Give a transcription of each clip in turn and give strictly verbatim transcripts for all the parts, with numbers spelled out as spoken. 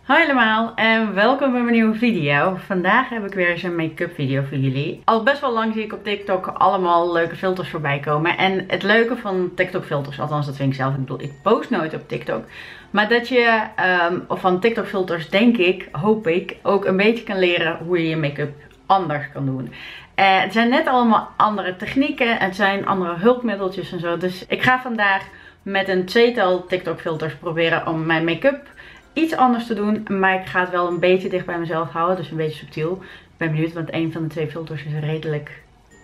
Hoi allemaal en welkom bij mijn nieuwe video. Vandaag heb ik weer eens een make-up video voor jullie. Al best wel lang zie ik op TikTok allemaal leuke filters voorbij komen. En het leuke van TikTok filters, althans dat vind ik zelf, ik bedoel ik post nooit op TikTok. Maar dat je um, van TikTok filters denk ik, hoop ik, ook een beetje kan leren hoe je je make-up anders kan doen. Uh, het zijn net allemaal andere technieken, het zijn andere hulpmiddeltjes en zo. Dus ik ga vandaag met een tweetal TikTok filters proberen om mijn make-up iets anders te doen, maar ik ga het wel een beetje dicht bij mezelf houden, dus een beetje subtiel. Ik ben benieuwd, want een van de twee filters is redelijk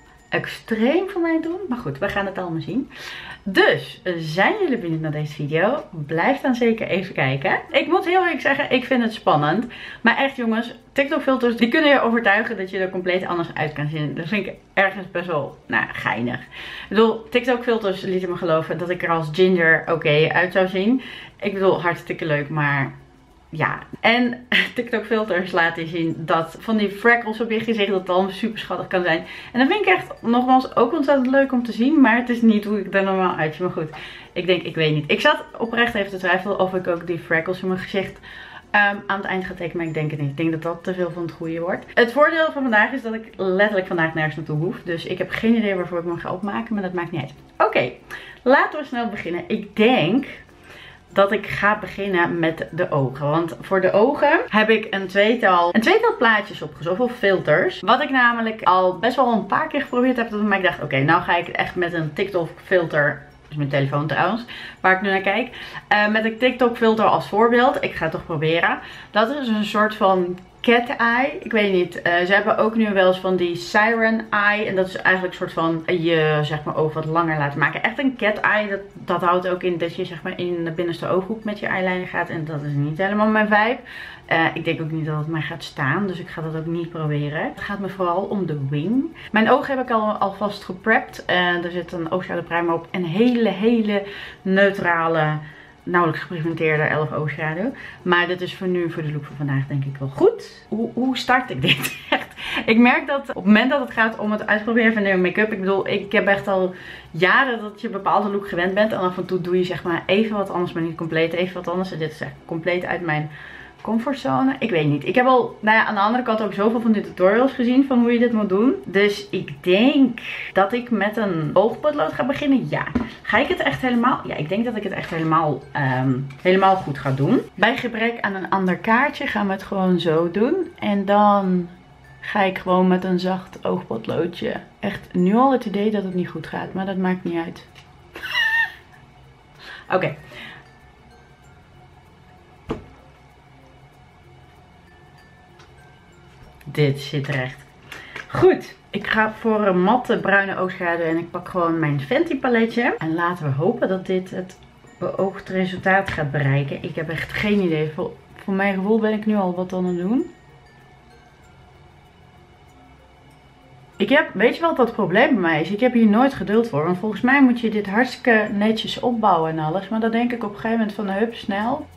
extreem voor mij doen. Maar goed, we gaan het allemaal zien. Dus, zijn jullie benieuwd naar deze video? Blijf dan zeker even kijken. Ik moet heel eerlijk zeggen, ik vind het spannend. Maar echt jongens, TikTok filters, die kunnen je overtuigen dat je er compleet anders uit kan zien. Dat vind ik ergens best wel, nou, geinig. Ik bedoel, TikTok filters lieten me geloven dat ik er als ginger oké okay uit zou zien. Ik bedoel, hartstikke leuk, maar ja. En TikTok filters laten zien dat van die freckles op je gezicht, dat het allemaal super schattig kan zijn. En dat vind ik echt nogmaals ook ontzettend leuk om te zien, maar het is niet hoe ik er normaal uitzie. Maar goed, ik denk, ik weet niet. Ik zat oprecht even te twijfelen of ik ook die freckles in mijn gezicht Um, aan het eind ga tekenen, maar ik denk het niet. Ik denk dat dat te veel van het goede wordt. Het voordeel van vandaag is dat ik letterlijk vandaag nergens naartoe hoef. Dus ik heb geen idee waarvoor ik me ga opmaken, maar dat maakt niet uit. Oké, okay, laten we snel beginnen. Ik denk dat ik ga beginnen met de ogen. Want voor de ogen heb ik een tweetal, een tweetal plaatjes opgezocht, of filters. Wat ik namelijk al best wel een paar keer geprobeerd heb. Maar ik dacht, oké, okay, nou ga ik het echt met een TikTok filter. Dus mijn telefoon trouwens, waar ik nu naar kijk. Uh, met een TikTok filter als voorbeeld. Ik ga het toch proberen. Dat is een soort van cat eye. Ik weet niet. Uh, ze hebben ook nu wel eens van die siren eye. En dat is eigenlijk een soort van je zeg maar oog wat langer laten maken. Echt een cat eye. Dat, dat houdt ook in dat je zeg maar in de binnenste ooghoek met je eyeliner gaat. En dat is niet helemaal mijn vibe. Uh, ik denk ook niet dat het mij gaat staan. Dus ik ga dat ook niet proberen. Het gaat me vooral om de wing. Mijn ogen heb ik al, alvast geprept. Uh, er zit een oogschaduw primer op. En hele hele neutrale, nauwelijks gepigmenteerde elf oogschaduw. Maar dit is voor nu, voor de look van vandaag denk ik wel goed. Hoe, hoe start ik dit? Echt. Ik merk dat op het moment dat het gaat om het uitproberen van nieuwe make-up. Ik bedoel, ik heb echt al jaren dat je een bepaalde look gewend bent. En af en toe doe je zeg maar even wat anders, maar niet compleet even wat anders. En dit is echt compleet uit mijn comfortzone. Ik weet niet. Ik heb al, nou ja, aan de andere kant ook zoveel van die tutorials gezien van hoe je dit moet doen. Dus ik denk dat ik met een oogpotlood ga beginnen. Ja. Ga ik het echt helemaal? Ja, ik denk dat ik het echt helemaal, um, helemaal goed ga doen. Bij gebrek aan een ander kaartje gaan we het gewoon zo doen. En dan ga ik gewoon met een zacht oogpotloodje. Echt nu al het idee dat het niet goed gaat. Maar dat maakt niet uit. Oké. Okay. Dit zit er echt goed. Ik ga voor een matte bruine oogschaduw en ik pak gewoon mijn Fenty paletje. En laten we hopen dat dit het beoogd resultaat gaat bereiken. Ik heb echt geen idee. Voor, voor mijn gevoel ben ik nu al wat aan het doen. Ik heb, weet je wat dat probleem bij mij is? Ik heb hier nooit geduld voor. Want volgens mij moet je dit hartstikke netjes opbouwen en alles. Maar dat denk ik op een gegeven moment van de hup snel.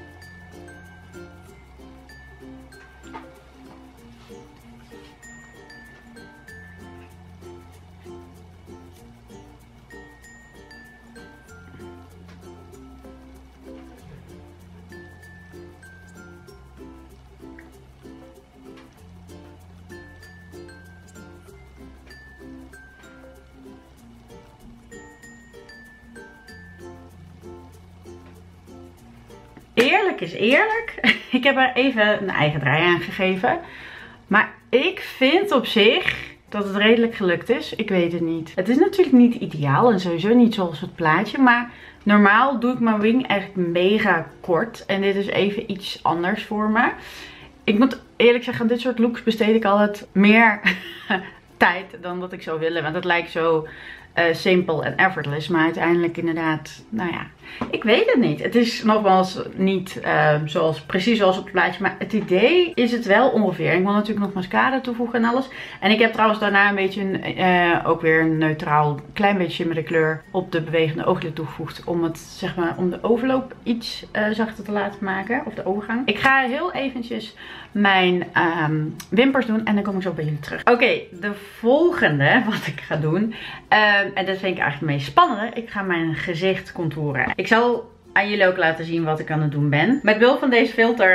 Eerlijk is eerlijk. Ik heb er even een eigen draai aan gegeven. Maar ik vind op zich dat het redelijk gelukt is. Ik weet het niet. Het is natuurlijk niet ideaal en sowieso niet zoals het plaatje. Maar normaal doe ik mijn wing eigenlijk mega kort. En dit is even iets anders voor me. Ik moet eerlijk zeggen, aan dit soort looks besteed ik altijd meer tijd dan dat ik zou willen. Want het lijkt zo uh, simpel en effortless. Maar uiteindelijk inderdaad, nou ja, ik weet het niet. Het is nogmaals niet uh, zoals, precies zoals op het plaatje. Maar het idee is het wel ongeveer. Ik wil natuurlijk nog mascara toevoegen en alles. En ik heb trouwens daarna een beetje een, uh, ook weer een neutraal klein beetje shimmer de kleur op de bewegende ooglid toegevoegd. Om het, zeg maar, om de overloop iets uh, zachter te laten maken. Of de overgang. Ik ga heel eventjes mijn um, wimpers doen en dan kom ik zo bij jullie terug. Oké, okay, de volgende wat ik ga doen. Um, en dat vind ik eigenlijk het meest spannende. Ik ga mijn gezicht contouren. Ik zal aan jullie ook laten zien wat ik aan het doen ben. Met behulp van deze filter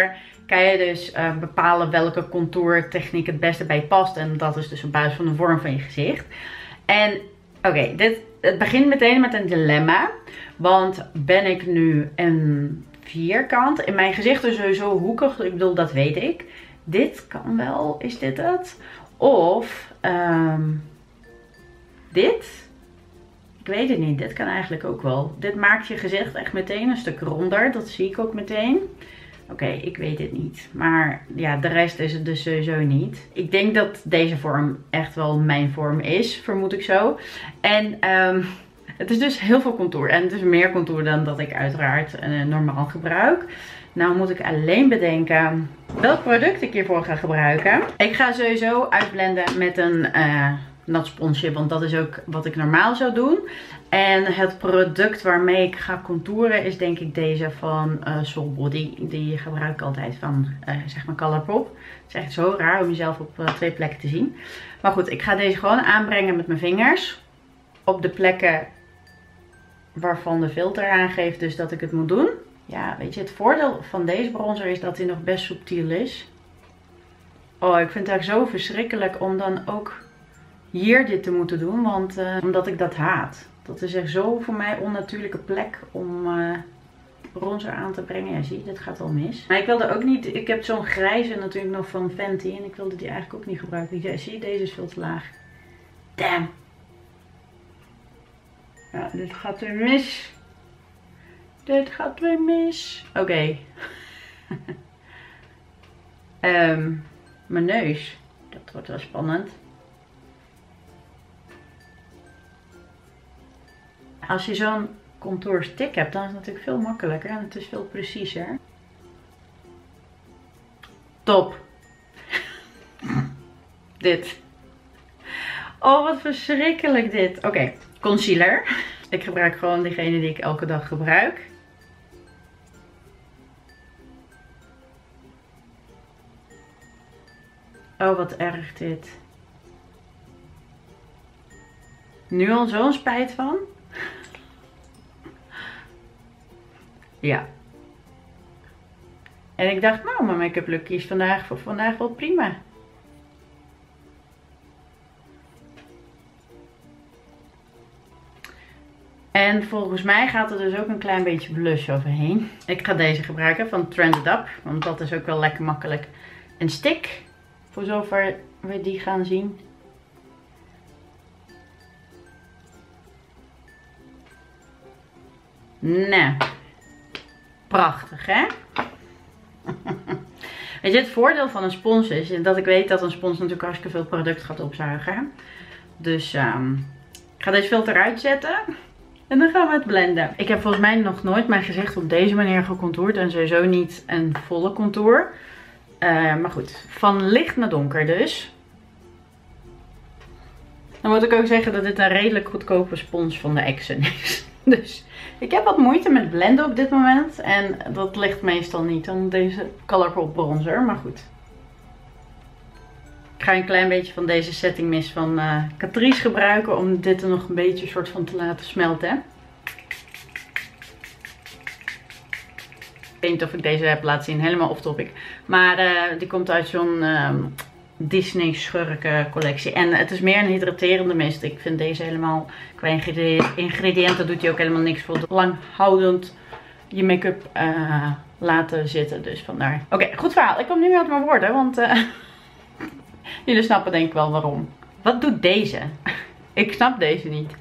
kan je dus uh, bepalen welke contourtechniek het beste bij past. En dat is dus op basis van de vorm van je gezicht. En oké, okay, dit het begint meteen met een dilemma. Want ben ik nu een vierkant? In mijn gezicht is sowieso hoekig. Ik bedoel, dat weet ik. Dit kan wel. Is dit het? Of um, dit? Ik weet het niet. Dit kan eigenlijk ook wel. Dit maakt je gezicht echt meteen een stuk ronder. Dat zie ik ook meteen. Oké, okay, ik weet het niet. Maar ja, de rest is het dus sowieso niet. Ik denk dat deze vorm echt wel mijn vorm is. Vermoed ik zo. En um, het is dus heel veel contour. En het is meer contour dan dat ik uiteraard uh, normaal gebruik. Nou moet ik alleen bedenken welk product ik hiervoor ga gebruiken. Ik ga sowieso uitblenden met een uh, nat sponsje. Want dat is ook wat ik normaal zou doen. En het product waarmee ik ga contouren is denk ik deze van uh, Soul Body. Die gebruik ik altijd van uh, zeg maar Colourpop. Het is echt zo raar om jezelf op uh, twee plekken te zien. Maar goed, ik ga deze gewoon aanbrengen met mijn vingers. Op de plekken waarvan de filter aangeeft dus dat ik het moet doen. Ja, weet je, het voordeel van deze bronzer is dat hij nog best subtiel is. Oh, ik vind het echt zo verschrikkelijk om dan ook hier dit te moeten doen. Want uh, omdat ik dat haat. Dat is echt zo voor mij onnatuurlijke plek om uh, bronzer aan te brengen. Ja, zie je, dit gaat al mis. Maar ik wilde ook niet, ik heb zo'n grijze natuurlijk nog van Fenty. En ik wilde die eigenlijk ook niet gebruiken. Ja, zie je, deze is veel te laag. Damn. Ja, dit gaat weer mis. Dit gaat weer mis. Oké. Okay. um, mijn neus. Dat wordt wel spannend. Als je zo'n contour stick hebt, dan is het natuurlijk veel makkelijker. En het is veel preciezer. Top. Dit. Oh, wat verschrikkelijk dit. Oké, okay. Concealer. Ik gebruik gewoon diegene die ik elke dag gebruik. Oh, wat erg dit. Nu al zo'n spijt van. Ja. En ik dacht, nou, mijn make-up look is vandaag voor vandaag wel prima. En volgens mij gaat er dus ook een klein beetje blush overheen. Ik ga deze gebruiken van Trended Up. Want dat is ook wel lekker makkelijk. Een stick. Voor zover we die gaan zien. Nou. Prachtig, hè? Weet je, het voordeel van een spons is dat ik weet dat een spons natuurlijk hartstikke veel product gaat opzuigen. Dus um, ik ga deze filter uitzetten. En dan gaan we het blenden. Ik heb volgens mij nog nooit mijn gezicht op deze manier gecontourd. En sowieso niet een volle contour. Uh, maar goed, van licht naar donker dus. Dan moet ik ook zeggen dat dit een redelijk goedkope spons van de Action is. Dus ik heb wat moeite met blenden op dit moment. En dat ligt meestal niet aan deze Colourpop bronzer. Maar goed. Ik ga een klein beetje van deze setting mist van uh, Catrice gebruiken. Om dit er nog een beetje soort van te laten smelten. Ik weet niet of ik deze heb laten zien. Helemaal off topic. Maar uh, die komt uit zo'n uh, Disney schurken collectie. En het is meer een hydraterende mist. Ik vind deze helemaal qua ingrediënten doet hij ook helemaal niks voor langhoudend je make-up uh, laten zitten. Dus vandaar. Oké, okay, goed verhaal. Ik kom nu weer uit mijn woorden. Want uh, jullie snappen denk ik wel waarom. Wat doet deze? Ik snap deze niet.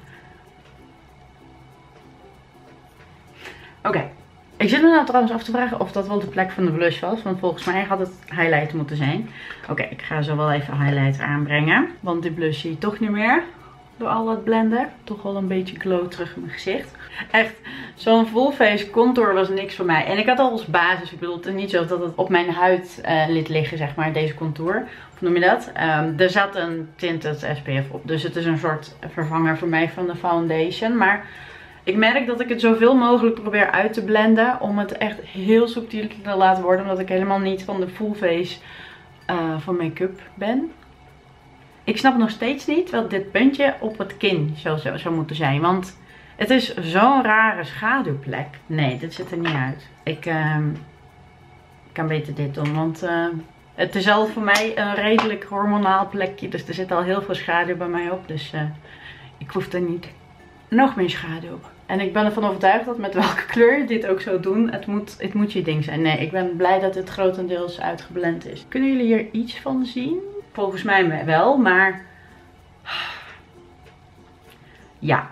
Oké. Okay. Ik zit me nou trouwens af te vragen of dat wel de plek van de blush was. Want volgens mij had het highlight moeten zijn. Oké, okay, ik ga zo wel even highlight aanbrengen. Want die blush zie je toch niet meer. Door al het blenden. Toch wel een beetje glow terug in mijn gezicht. Echt, zo'n full face contour was niks voor mij. En ik had al als basis. Ik bedoel, het is niet zo dat het op mijn huid uh, liet liggen, zeg maar, deze contour. Of noem je dat? Um, er zat een tinted S P F op. Dus het is een soort vervanger voor mij van de foundation. Maar ik merk dat ik het zoveel mogelijk probeer uit te blenden. Om het echt heel subtiel te laten worden. Omdat ik helemaal niet van de full face uh, van make-up ben. Ik snap nog steeds niet wat dit puntje op het kin zou, zou, zou moeten zijn. Want het is zo'n rare schaduwplek. Nee, dit zit er niet uit. Ik, uh, ik kan beter dit doen. Want uh, het is al voor mij een redelijk hormonaal plekje. Dus er zit al heel veel schaduw bij mij op. Dus uh, ik hoef er niet nog meer schaduw op. En ik ben ervan overtuigd dat met welke kleur je dit ook zou doen, het moet, het moet je ding zijn. Nee, ik ben blij dat het grotendeels uitgeblend is. Kunnen jullie hier iets van zien? Volgens mij wel, maar ja,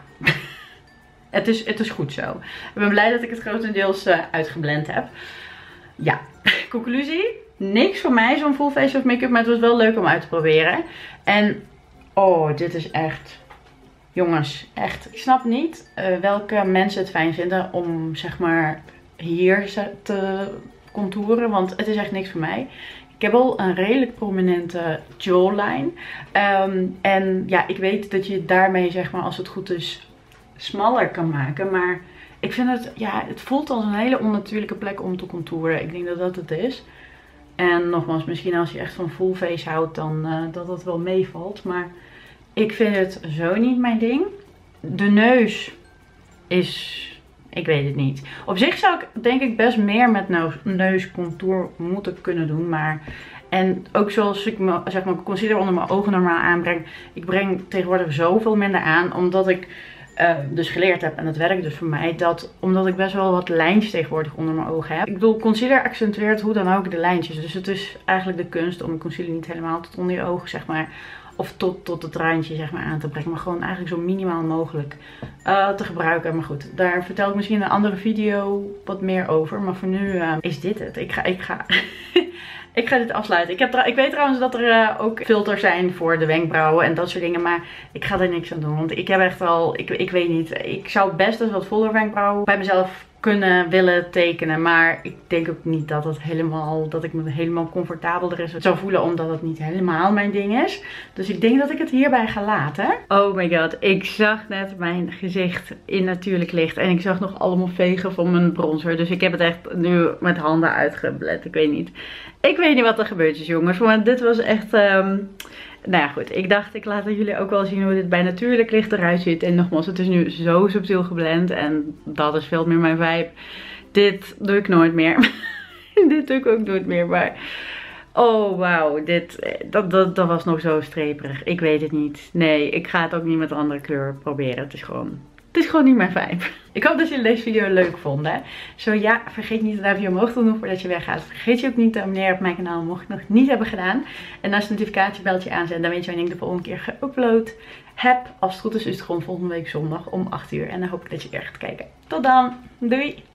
het is, het is goed zo. Ik ben blij dat ik het grotendeels uh, uitgeblend heb. Ja, conclusie. Niks voor mij zo'n full face of make-up, maar het was wel leuk om uit te proberen. En oh, dit is echt... Jongens, echt. Ik snap niet uh, welke mensen het fijn vinden om zeg maar hier te contouren. Want het is echt niks voor mij. Ik heb al een redelijk prominente jawline. Um, en ja, ik weet dat je daarmee zeg maar als het goed is smaller kan maken. Maar ik vind het, ja, het voelt als een hele onnatuurlijke plek om te contouren. Ik denk dat dat het is. En nogmaals, misschien als je echt van full face houdt, dan uh, dat het wel meevalt. Maar... ik vind het zo niet mijn ding. De neus is... ik weet het niet. Op zich zou ik denk ik best meer met neuscontour moeten kunnen doen. Maar... en ook zoals ik me, zeg maar, concealer onder mijn ogen normaal aanbreng. Ik breng tegenwoordig zoveel minder aan. Omdat ik uh, dus geleerd heb. En dat werkt dus voor mij. Dat omdat ik best wel wat lijntjes tegenwoordig onder mijn ogen heb. Ik bedoel, concealer accentueert hoe dan ook de lijntjes. Dus het is eigenlijk de kunst om de concealer niet helemaal tot onder je ogen zeg maar... of tot, tot het randje zeg maar aan te brengen. Maar gewoon eigenlijk zo minimaal mogelijk uh, te gebruiken. Maar goed, daar vertel ik misschien in een andere video wat meer over. Maar voor nu uh, is dit het. Ik ga, ik ga, ik ga dit afsluiten. Ik, heb ik weet trouwens dat er uh, ook filters zijn voor de wenkbrauwen en dat soort dingen. Maar ik ga er niks aan doen. Want ik heb echt al, ik, ik weet niet. Ik zou best eens wat voller wenkbrauwen bij mezelf kunnen willen tekenen. Maar ik denk ook niet dat het helemaal, dat ik me helemaal comfortabel er is zou voelen. Omdat het niet helemaal mijn ding is. Dus ik denk dat ik het hierbij ga laten. Oh my god. Ik zag net mijn gezicht in natuurlijk licht. En ik zag nog allemaal vegen van mijn bronzer. Dus ik heb het echt nu met handen uitgeblend. Ik weet niet. Ik weet niet wat er gebeurd is jongens. Maar dit was echt... Um... nou ja goed, ik dacht ik laat jullie ook wel zien hoe dit bij natuurlijk licht eruit ziet. En nogmaals, het is nu zo subtiel geblend en dat is veel meer mijn vibe. Dit doe ik nooit meer. Dit doe ik ook nooit meer, maar... oh wauw, dit, dat, dat, dat was nog zo streperig. Ik weet het niet. Nee, ik ga het ook niet met een andere kleur proberen. Het is gewoon... het is gewoon niet mijn vibe. Ik hoop dat jullie deze video leuk vonden. Zo ja, vergeet niet een duimpje omhoog te doen voordat je weggaat. Vergeet je ook niet te abonneren op mijn kanaal mocht je het nog niet hebben gedaan. En als je het notificatiebelletje aanzet, dan weet je wanneer ik de volgende keer geüpload heb. Als het goed is, is het gewoon volgende week zondag om acht uur. En dan hoop ik dat je weer gaat kijken. Tot dan. Doei!